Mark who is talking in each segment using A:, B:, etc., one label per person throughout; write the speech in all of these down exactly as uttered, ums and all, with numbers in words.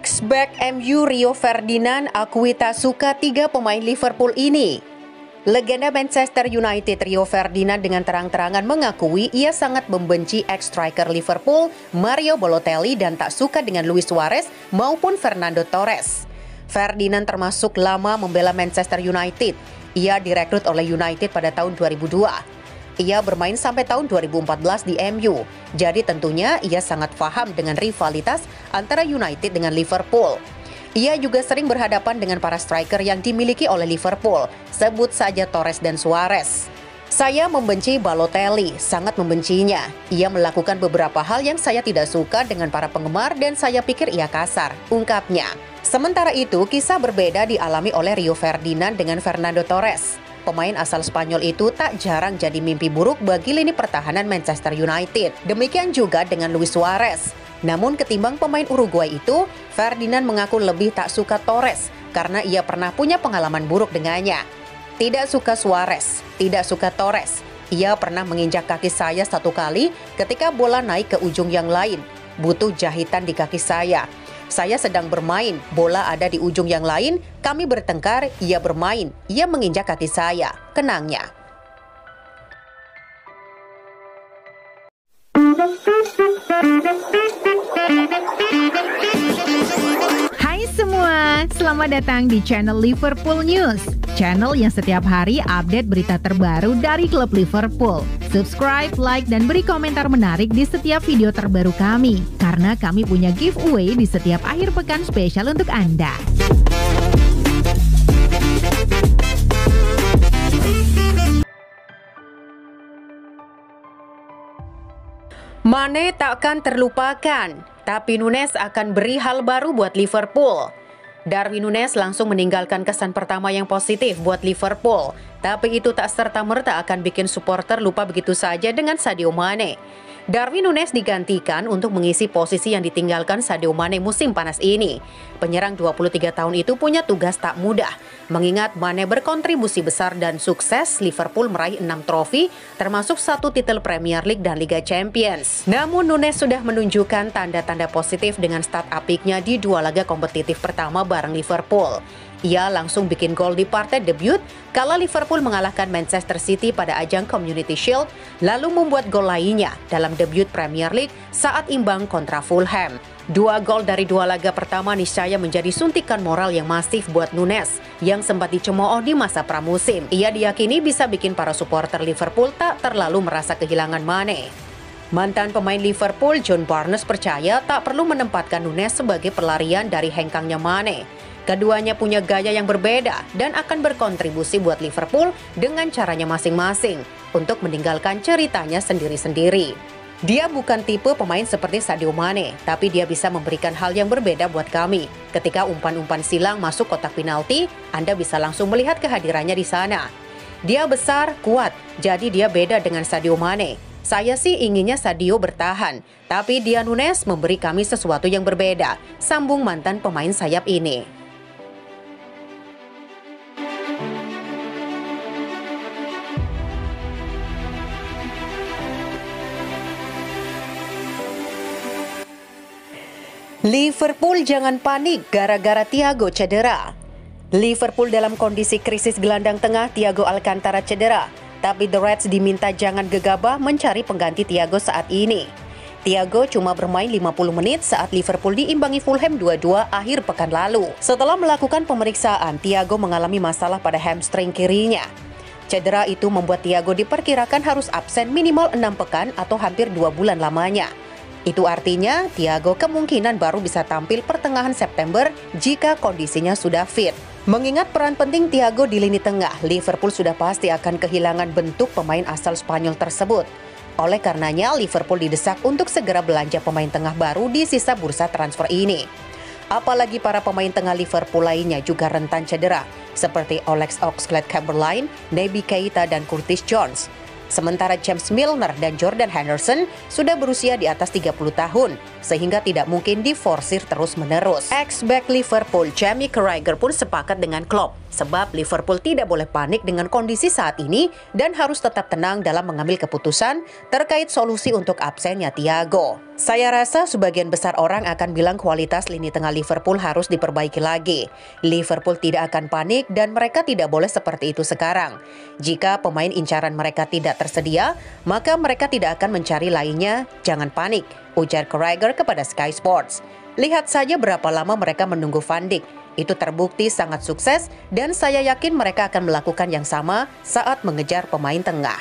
A: Ex-back M U Rio Ferdinand akui tak suka tiga pemain Liverpool ini. Legenda Manchester United Rio Ferdinand dengan terang-terangan mengakui ia sangat membenci ex-striker Liverpool Mario Balotelli dan tak suka dengan Luis Suarez maupun Fernando Torres. Ferdinand termasuk lama membela Manchester United. Ia direkrut oleh United pada tahun dua ribu dua. Ia bermain sampai tahun dua ribu empat belas di M U. Jadi tentunya ia sangat paham dengan rivalitas antara United dengan Liverpool. Ia juga sering berhadapan dengan para striker yang dimiliki oleh Liverpool, sebut saja Torres dan Suarez. Saya membenci Balotelli, sangat membencinya. Ia melakukan beberapa hal yang saya tidak suka dengan para penggemar dan saya pikir ia kasar, ungkapnya. Sementara itu, kisah berbeda dialami oleh Rio Ferdinand dengan Fernando Torres. Pemain asal Spanyol itu tak jarang jadi mimpi buruk bagi lini pertahanan Manchester United. Demikian juga dengan Luis Suarez. Namun ketimbang pemain Uruguay itu, Ferdinand mengaku lebih tak suka Torres karena ia pernah punya pengalaman buruk dengannya. Tidak suka Suarez, tidak suka Torres. Ia pernah menginjak kaki saya satu kali ketika bola naik ke ujung yang lain. Butuh jahitan di kaki saya. Saya sedang bermain, bola ada di ujung yang lain, kami bertengkar, ia bermain, ia menginjak kaki saya, kenangnya.
B: Hai semua, selamat datang di channel Liverpool News, channel yang setiap hari update berita terbaru dari klub Liverpool. Subscribe, like, dan beri komentar menarik di setiap video terbaru kami, karena kami punya giveaway di setiap akhir pekan spesial untuk Anda.
A: Mane takkan terlupakan, tapi Nunes akan beri hal baru buat Liverpool. Darwin Nunes langsung meninggalkan kesan pertama yang positif buat Liverpool, tapi itu tak serta-merta akan bikin supporter lupa begitu saja dengan Sadio Mane. Darwin Nunes digantikan untuk mengisi posisi yang ditinggalkan Sadio Mane musim panas ini. Penyerang dua puluh tiga tahun itu punya tugas tak mudah, mengingat Mane berkontribusi besar dan sukses Liverpool meraih enam trofi, termasuk satu titel Premier League dan Liga Champions. Namun Nunes sudah menunjukkan tanda-tanda positif dengan start apiknya di dua laga kompetitif pertama bareng Liverpool. Ia langsung bikin gol di partai debut kala Liverpool mengalahkan Manchester City pada ajang Community Shield, lalu membuat gol lainnya dalam debut Premier League saat imbang kontra Fulham. Dua gol dari dua laga pertama niscaya menjadi suntikan moral yang masif buat Nunes yang sempat dicemooh di masa pramusim. Ia diyakini bisa bikin para supporter Liverpool tak terlalu merasa kehilangan Mane. Mantan pemain Liverpool John Barnes percaya tak perlu menempatkan Nunes sebagai pelarian dari hengkangnya Mane. Keduanya punya gaya yang berbeda dan akan berkontribusi buat Liverpool dengan caranya masing-masing untuk meninggalkan ceritanya sendiri-sendiri. Dia bukan tipe pemain seperti Sadio Mane, tapi dia bisa memberikan hal yang berbeda buat kami. Ketika umpan-umpan silang masuk kotak penalti, Anda bisa langsung melihat kehadirannya di sana. Dia besar, kuat, jadi dia beda dengan Sadio Mane. Saya sih inginnya Sadio bertahan, tapi dia Nunes memberi kami sesuatu yang berbeda, sambung mantan pemain sayap ini. Liverpool jangan panik gara-gara Thiago cedera. Liverpool dalam kondisi krisis gelandang tengah Thiago Alcantara cedera, tapi The Reds diminta jangan gegabah mencari pengganti Thiago saat ini. Thiago cuma bermain lima puluh menit saat Liverpool diimbangi Fulham dua dua akhir pekan lalu. Setelah melakukan pemeriksaan, Thiago mengalami masalah pada hamstring kirinya. Cedera itu membuat Thiago diperkirakan harus absen minimal enam pekan atau hampir dua bulan lamanya. Itu artinya Thiago kemungkinan baru bisa tampil pertengahan September jika kondisinya sudah fit. Mengingat peran penting Thiago di lini tengah, Liverpool sudah pasti akan kehilangan bentuk pemain asal Spanyol tersebut. Oleh karenanya, Liverpool didesak untuk segera belanja pemain tengah baru di sisa bursa transfer ini. Apalagi para pemain tengah Liverpool lainnya juga rentan cedera, seperti Alex Oxlade-Chamberlain, Naby Keita, dan Curtis Jones. Sementara James Milner dan Jordan Henderson sudah berusia di atas tiga puluh tahun, sehingga tidak mungkin diforsir terus-menerus. Ex-back Liverpool Jamie Carragher pun sepakat dengan Klopp. sebab Liverpool tidak boleh panik dengan kondisi saat ini dan harus tetap tenang dalam mengambil keputusan terkait solusi untuk absennya Thiago. Saya rasa sebagian besar orang akan bilang kualitas lini tengah Liverpool harus diperbaiki lagi. Liverpool tidak akan panik dan mereka tidak boleh seperti itu sekarang. Jika pemain incaran mereka tidak tersedia, maka mereka tidak akan mencari lainnya. Jangan panik, ujar Carragher kepada Sky Sports. Lihat saja berapa lama mereka menunggu Van Dijk. Itu terbukti sangat sukses dan saya yakin mereka akan melakukan yang sama saat mengejar pemain tengah.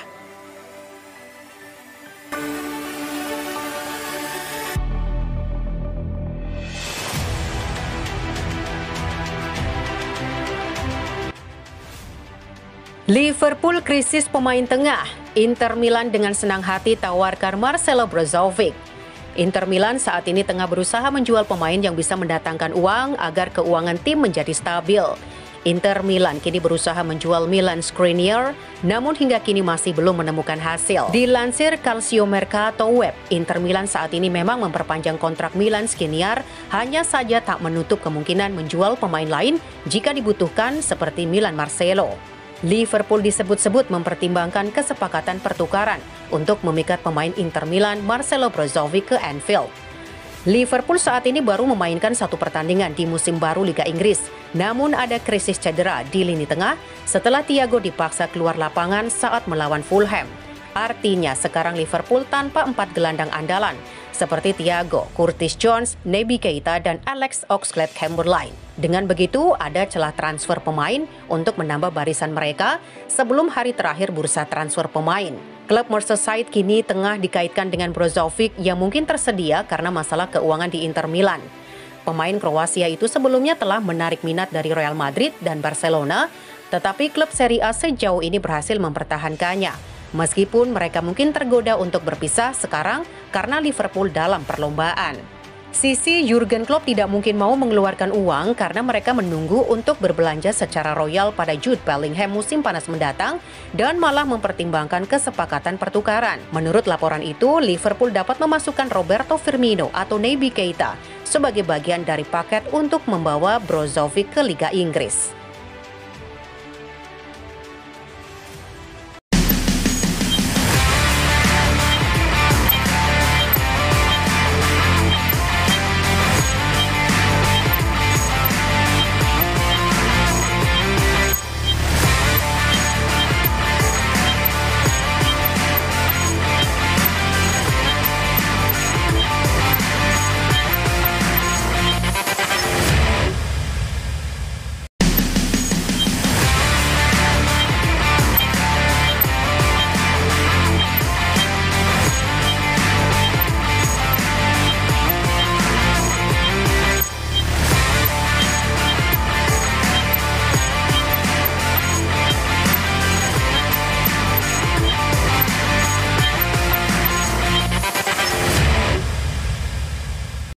A: Liverpool krisis pemain tengah. Inter Milan dengan senang hati tawarkan Marcelo Brozovic. Inter Milan saat ini tengah berusaha menjual pemain yang bisa mendatangkan uang agar keuangan tim menjadi stabil. Inter Milan kini berusaha menjual Milan Skriniar, namun hingga kini masih belum menemukan hasil. Dilansir Calciomercato Web, Inter Milan saat ini memang memperpanjang kontrak Milan Skriniar, hanya saja tak menutup kemungkinan menjual pemain lain jika dibutuhkan seperti Milan Marcelo. Liverpool disebut-sebut mempertimbangkan kesepakatan pertukaran untuk memikat pemain Inter Milan Marcelo Brozovic ke Anfield. Liverpool saat ini baru memainkan satu pertandingan di musim baru Liga Inggris, namun ada krisis cedera di lini tengah setelah Thiago dipaksa keluar lapangan saat melawan Fulham. Artinya sekarang Liverpool tanpa empat gelandang andalan seperti Thiago, Curtis Jones, Naby Keita, dan Alex Oxlade-Chamberlain. Dengan begitu, ada celah transfer pemain untuk menambah barisan mereka sebelum hari terakhir bursa transfer pemain. Klub Merseyside kini tengah dikaitkan dengan Brozovic yang mungkin tersedia karena masalah keuangan di Inter Milan. Pemain Kroasia itu sebelumnya telah menarik minat dari Real Madrid dan Barcelona, tetapi klub Serie A sejauh ini berhasil mempertahankannya. Meskipun mereka mungkin tergoda untuk berpisah sekarang karena Liverpool dalam perlombaan. Sisi Jurgen Klopp tidak mungkin mau mengeluarkan uang karena mereka menunggu untuk berbelanja secara royal pada Jude Bellingham musim panas mendatang dan malah mempertimbangkan kesepakatan pertukaran. Menurut laporan itu, Liverpool dapat memasukkan Roberto Firmino atau Naby Keita sebagai bagian dari paket untuk membawa Brozovic ke Liga Inggris.